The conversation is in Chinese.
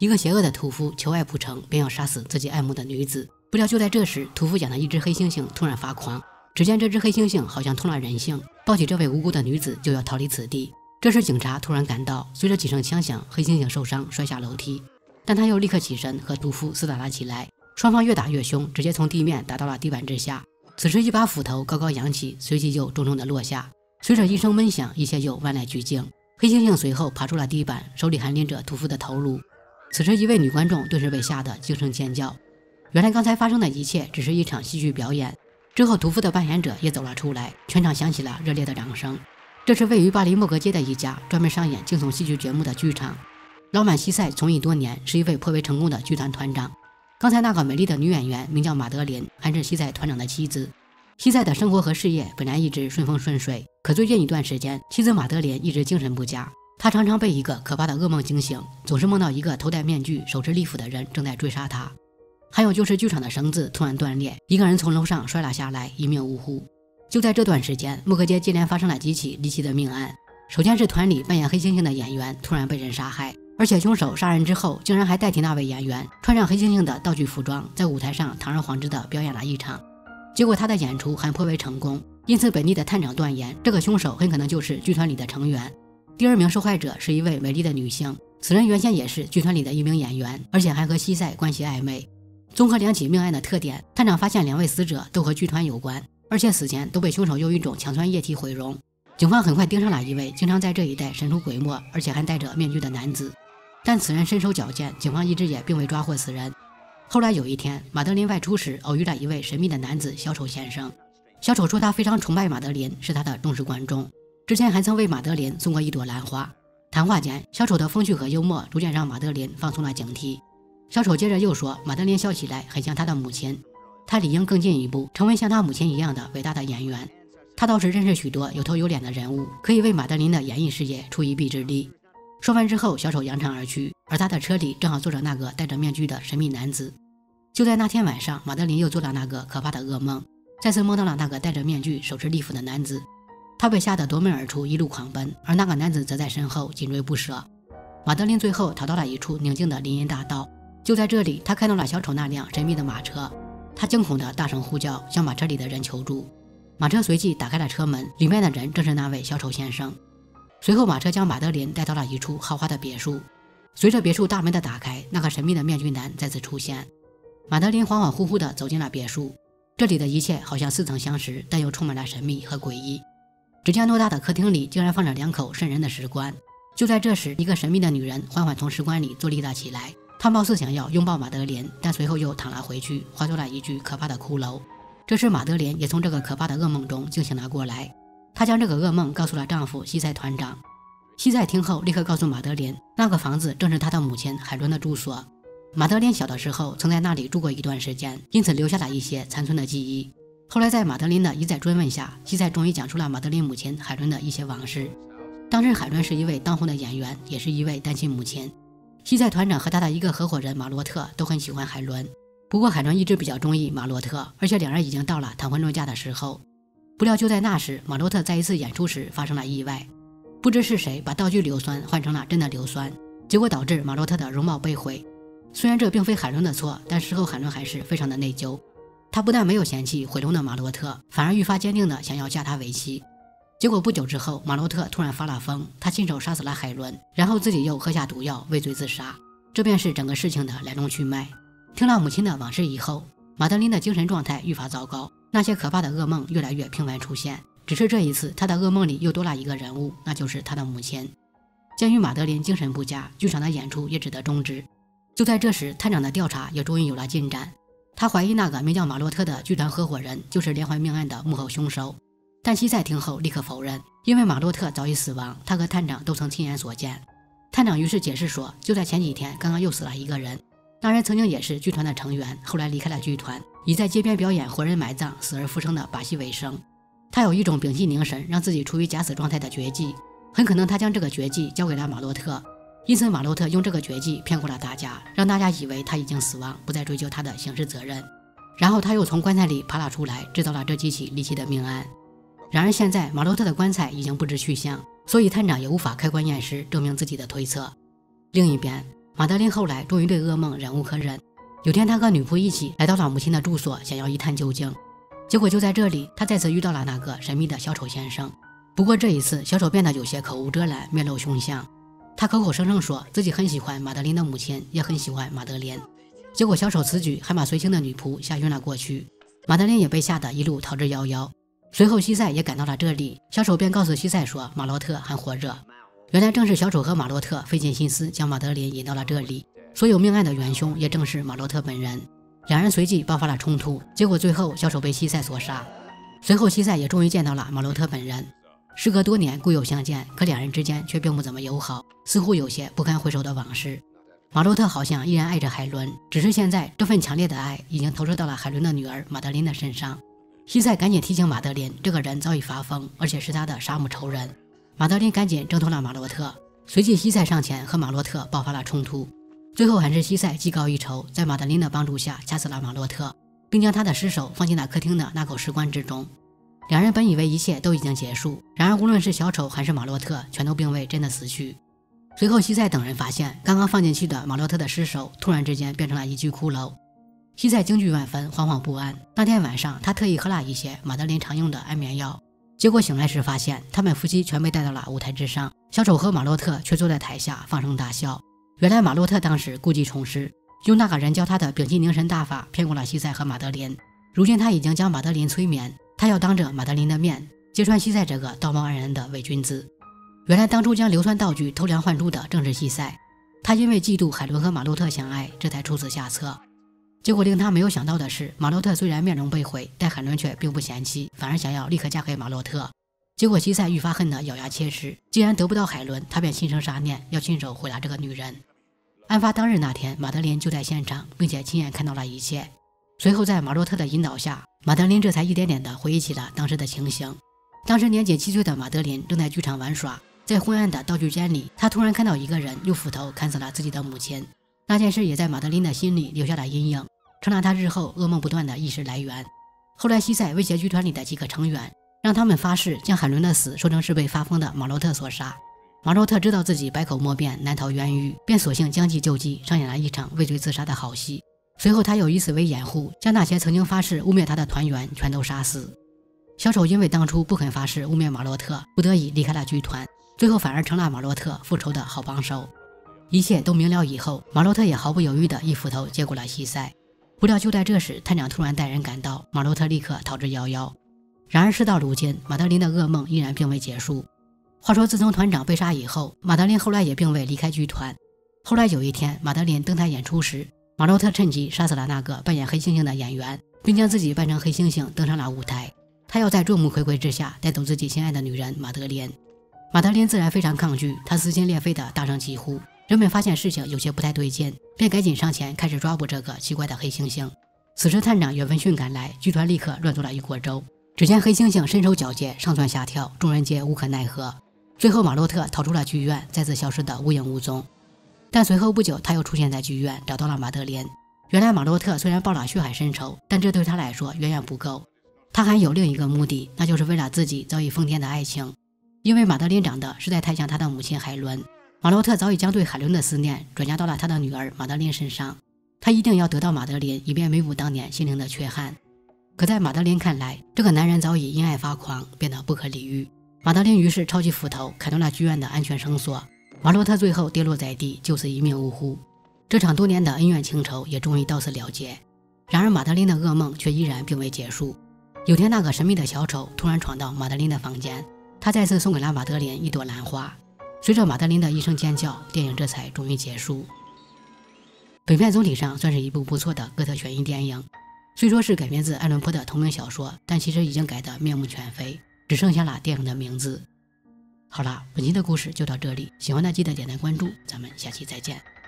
一个邪恶的屠夫求爱不成，便要杀死自己爱慕的女子。不料就在这时，屠夫养的一只黑猩猩突然发狂，只见这只黑猩猩好像通了人性，抱起这位无辜的女子就要逃离此地。这时警察突然赶到，随着几声枪响，黑猩猩受伤摔下楼梯，但他又立刻起身和屠夫厮打了起来，双方越打越凶，直接从地面打到了地板之下。此时一把斧头高高扬起，随即又重重的落下，随着一声闷响，一切又万籁俱静。黑猩猩随后爬出了地板，手里还拎着屠夫的头颅。此时一位女观众顿时被吓得惊声尖叫，原来刚才发生的一切只是一场戏剧表演。之后屠夫的扮演者也走了出来，全场响起了热烈的掌声。这是位于巴黎莫格街的一家专门上演惊悚戏剧节目的剧场。老板西塞从艺多年，是一位颇为成功的剧团团长。刚才那个美丽的女演员名叫马德琳，还是西塞团长的妻子。西塞的生活和事业本来一直顺风顺水，可最近一段时间，妻子马德琳一直精神不佳，她常常被一个可怕的噩梦惊醒，总是梦到一个头戴面具、手持利斧的人正在追杀她。还有就是剧场的绳子突然断裂，一个人从楼上摔了下来，一命呜呼。就在这段时间，莫格街接连发生了几起离奇的命案。首先是团里扮演黑猩猩的演员突然被人杀害，而且凶手杀人之后竟然还代替那位演员穿上黑猩猩的道具服装，在舞台上堂而皇之的表演了一场。结果他的演出还颇为成功，因此本地的探长断言，这个凶手很可能就是剧团里的成员。第二名受害者是一位美丽的女性，此人原先也是剧团里的一名演员，而且还和西塞关系暧昧。综合两起命案的特点，探长发现两位死者都和剧团有关，而且死前都被凶手用一种强酸液体毁容。警方很快盯上了一位经常在这一带神出鬼没，而且还戴着面具的男子，但此人身手矫健，警方一直也并未抓获此人。后来有一天，马德琳外出时偶遇了一位神秘的男子小丑先生。小丑说他非常崇拜马德琳，是他的忠实观众，之前还曾为马德琳送过一朵兰花。谈话间，小丑的风趣和幽默逐渐让马德琳放松了警惕。小丑接着又说，马德琳笑起来很像他的母亲，他理应更进一步，成为像他母亲一样的伟大的演员。他倒是认识许多有头有脸的人物，可以为马德琳的演艺事业出一臂之力。说完之后，小丑扬长而去，而他的车里正好坐着那个戴着面具的神秘男子。就在那天晚上，马德琳又做了那个可怕的噩梦，再次梦到了那个戴着面具、手持利斧的男子。他被吓得夺门而出，一路狂奔，而那个男子则在身后紧追不舍。马德琳最后逃到了一处宁静的林荫大道，就在这里，他看到了小丑那辆神秘的马车，他惊恐地大声呼叫，向马车里的人求助。马车随即打开了车门，里面的人正是那位小丑先生。随后马车将马德琳带到了一处豪华的别墅，随着别墅大门的打开，那个神秘的面具男再次出现。马德琳恍恍惚惚地走进了别墅，这里的一切好像似曾相识，但又充满了神秘和诡异。只见偌大的客厅里竟然放着2口瘆人的石棺。就在这时，一个神秘的女人缓缓从石棺里坐立了起来，她貌似想要拥抱马德琳，但随后又躺了回去，化作了一具可怕的骷髅。这时马德琳也从这个可怕的噩梦中惊醒了过来，她将这个噩梦告诉了丈夫西塞团长。西塞听后立刻告诉马德琳，那个房子正是她的母亲海伦的住所。马德琳小的时候曾在那里住过一段时间，因此留下了一些残存的记忆。后来在马德琳的一再追问下，西塞终于讲出了马德琳母亲海伦的一些往事。当时海伦是一位当红的演员，也是一位单亲母亲。西塞团长和他的一个合伙人马洛特都很喜欢海伦，不过海伦一直比较中意马洛特，而且两人已经到了谈婚论嫁的时候。不料就在那时，马洛特在一次演出时发生了意外，不知是谁把道具硫酸换成了真的硫酸，结果导致马洛特的容貌被毁。虽然这并非海伦的错，但事后海伦还是非常的内疚。他不但没有嫌弃毁容的马洛特，反而愈发坚定的想要嫁他为妻。结果不久之后，马洛特突然发了疯，他亲手杀死了海伦，然后自己又喝下毒药畏罪自杀。这便是整个事情的来龙去脉。听了母亲的往事以后，马德琳的精神状态愈发糟糕，那些可怕的噩梦越来越频繁出现。只是这一次，他的噩梦里又多了一个人物，那就是他的母亲。鉴于马德琳精神不佳，剧场的演出也只得终止。就在这时，探长的调查也终于有了进展。他怀疑那个名叫马洛特的剧团合伙人就是连环命案的幕后凶手，但西塞听后立刻否认，因为马洛特早已死亡，他和探长都曾亲眼所见。探长于是解释说，就在前几天刚刚又死了一个人，那人曾经也是剧团的成员，后来离开了剧团，以在街边表演活人埋葬死而复生的把戏为生。他有一种屏气凝神让自己处于假死状态的绝技，很可能他将这个绝技交给了马洛特，因此马洛特用这个绝技骗过了大家，让大家以为他已经死亡，不再追究他的刑事责任。然后他又从棺材里爬了出来，制造了这几起离奇的命案。然而现在马洛特的棺材已经不知去向，所以探长也无法开棺验尸证明自己的推测。另一边， 马德琳后来终于对噩梦忍无可忍，有天他和女仆一起来到了母亲的住所，想要一探究竟。结果就在这里，他再次遇到了那个神秘的小丑先生。不过这一次，小丑变得有些口无遮拦，面露凶相。他口口声声说自己很喜欢马德琳的母亲，也很喜欢马德莲。结果小丑此举还把随行的女仆吓晕了过去，马德琳也被吓得一路逃之夭夭。随后西塞也赶到了这里，小丑便告诉西塞说马洛特还活着。原来正是小丑和马洛特费尽心思将马德琳引到了这里，所有命案的元凶也正是马洛特本人。两人随即爆发了冲突，结果最后小丑被西塞所杀。随后西塞也终于见到了马洛特本人。时隔多年故友相见，可两人之间却并不怎么友好，似乎有些不堪回首的往事。马洛特好像依然爱着海伦，只是现在这份强烈的爱已经投射到了海伦的女儿马德琳的身上。西塞赶紧提醒马德琳，这个人早已发疯，而且是他的杀母仇人。马德琳赶紧挣脱了马洛特，随即西塞上前和马洛特爆发了冲突。最后还是西塞技高一筹，在马德琳的帮助下掐死了马洛特，并将他的尸首放进了客厅的那口石棺之中。两人本以为一切都已经结束，然而无论是小丑还是马洛特，全都并未真的死去。随后西塞等人发现，刚刚放进去的马洛特的尸首突然之间变成了一具骷髅。西塞惊惧万分，惶惶不安。那天晚上他特意喝了一些马德琳常用的安眠药，结果醒来时发现他们夫妻全被带到了舞台之上，小丑和马洛特却坐在台下放声大笑。原来马洛特当时故技重施，用那个人教他的屏气凝神大法骗过了西塞和马德琳。如今他已经将马德琳催眠，他要当着马德琳的面揭穿西塞这个道貌岸然的伪君子。原来当初将硫酸道具偷梁换柱的正是西塞，他因为嫉妒海伦和马洛特相爱，这才出此下策。结果令他没有想到的是，马洛特虽然面容被毁，但海伦却并不嫌弃，反而想要立刻嫁给马洛特。结果西塞愈发恨得咬牙切齿，既然得不到海伦，他便心生杀念，要亲手毁了这个女人。案发当日那天，马德琳就在现场，并且亲眼看到了一切。随后在马洛特的引导下，马德琳这才一点点地回忆起了当时的情形。当时年仅7岁的马德琳正在剧场玩耍，在昏暗的道具间里，他突然看到一个人用斧头砍死了自己的母亲。那件事也在马德琳的心里留下了阴影，成了他日后噩梦不断的意识来源。后来西塞威胁剧团里的几个成员，让他们发誓将海伦的死说成是被发疯的马洛特所杀。马洛特知道自己百口莫辩，难逃冤狱，便索性将计就计，上演了一场畏罪自杀的好戏。随后他又以此为掩护，将那些曾经发誓污蔑他的团员全都杀死。小丑因为当初不肯发誓污蔑马洛特，不得已离开了剧团，最后反而成了马洛特复仇的好帮手。一切都明了以后，马洛特也毫不犹豫地一斧头接过了西塞。不料就在这时，探长突然带人赶到，马洛特立刻逃之夭夭。然而事到如今，马德琳的噩梦依然并未结束。话说自从团长被杀以后，马德琳后来也并未离开剧团。后来有一天，马德琳登台演出时，马洛特趁机杀死了那个扮演黑猩猩的演员，并将自己扮成黑猩猩登上了舞台。他要在众目睽睽之下带走自己心爱的女人马德琳。马德琳自然非常抗拒，她撕心裂肺地大声疾呼。人们发现事情有些不太对劲，便赶紧上前开始抓捕这个奇怪的黑猩猩。此时探长与闻讯赶来，剧团立刻乱作了一锅粥。只见黑猩猩身手矫健，上蹿下跳，众人皆无可奈何。最后马洛特逃出了剧院，再次消失得无影无踪。但随后不久，他又出现在剧院，找到了马德琳。原来马洛特虽然报了血海深仇，但这对他来说远远不够。他还有另一个目的，那就是为了自己早已疯癫的爱情。因为马德琳长得实在太像他的母亲海伦，马洛特早已将对海伦的思念转嫁到了他的女儿马德琳身上。他一定要得到马德琳，以便弥补当年心灵的缺憾。可在马德琳看来，这个男人早已因爱发狂，变得不可理喻。马德琳于是抄起斧头砍断了剧院的安全绳索，马洛特最后跌落在地，就此一命呜呼。这场多年的恩怨情仇也终于到此了结。然而马德琳的噩梦却依然并未结束。有天那个神秘的小丑突然闯到马德琳的房间，他再次送给了马德琳一朵兰花。随着马德琳的一声尖叫，电影这才终于结束。本片总体上算是一部不错的哥特悬疑电影，虽说是改编自爱伦坡的同名小说，但其实已经改得面目全非，只剩下了电影的名字。好了，本期的故事就到这里，喜欢的记得点赞关注，咱们下期再见。